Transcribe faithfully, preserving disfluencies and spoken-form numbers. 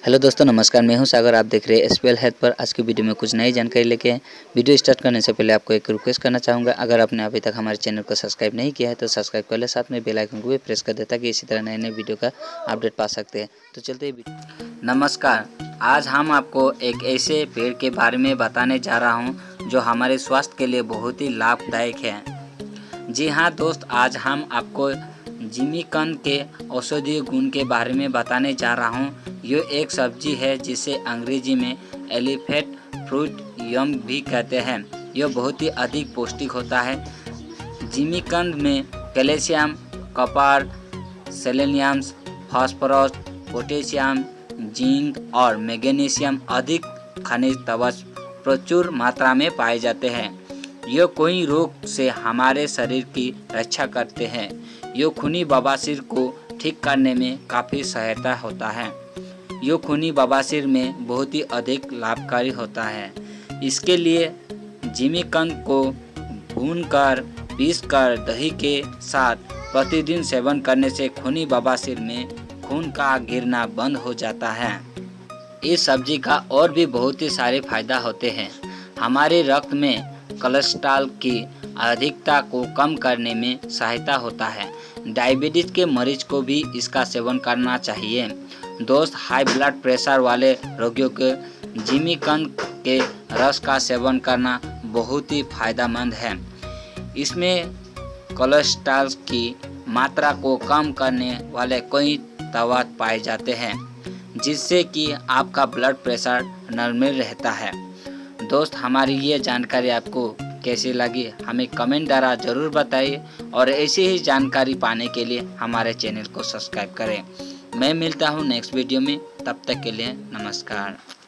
Hello दोस्तों, नमस्कार। मैं हूं सागर। आप देख रहे हैं एसपीएल हेल्थ पर। आज की वीडियो में कुछ नई जानकारी लेके हैं। वीडियो स्टार्ट करने से पहले आपको एक रिक्वेस्ट करना चाहूँगा, अगर आपने अभी तक हमारे चैनल को सब्सक्राइब नहीं किया है तो सब्सक्राइब कर ले, साथ में बेल आइकन को भी प्रेस कर दे ताकि इसी तरह नए नए वीडियो का अपडेट पा सकते हैं। तो चलते हैं। नमस्कार, आज हम आपको एक ऐसे पेड़ के बारे में बताने जा रहा हूँ जो हमारे स्वास्थ्य के लिए बहुत ही लाभदायक है। जी हाँ दोस्त, आज हम आपको जिमीकंद के औषधीय गुण के बारे में बताने जा रहा हूँ। ये एक सब्जी है जिसे अंग्रेजी में एलिफेंट फ्रूट यम भी कहते हैं। यह बहुत ही अधिक पौष्टिक होता है। जिमीकंद में calcium, copper, selenium, phosphorus, potassium, zinc और मैग्नीशियम अधिक खनिज तत्व प्रचुर मात्रा में पाए जाते हैं। ये कोई रोग से हमारे शरीर की रक्षा करते हैं। ये खूनी बवासीर को ठीक करने में काफ़ी सहायता होता है। ये खूनी बवासीर में बहुत ही अधिक लाभकारी होता है। इसके लिए जिमीकंद को भूनकर पीसकर दही के साथ प्रतिदिन सेवन करने से खूनी बवासीर में खून का गिरना बंद हो जाता है। इस सब्जी का और भी बहुत ही सारे फायदा होते हैं। हमारे रक्त में कोलेस्ट्रॉल की अधिकता को कम करने में सहायता होता है। डायबिटीज के मरीज को भी इसका सेवन करना चाहिए। दोस्त, हाई ब्लड प्रेशर वाले रोगियों के जिमीकंद के रस का सेवन करना बहुत ही फायदेमंद है। इसमें कोलेस्ट्रॉल की मात्रा को कम करने वाले कई तत्व पाए जाते हैं, जिससे कि आपका ब्लड प्रेशर नॉर्मल रहता है। दोस्त, हमारी ये जानकारी आपको कैसी लगी हमें कमेंट द्वारा ज़रूर बताइए और ऐसी ही जानकारी पाने के लिए हमारे चैनल को सब्सक्राइब करें। मैं मिलता हूँ नेक्स्ट वीडियो में, तब तक के लिए नमस्कार।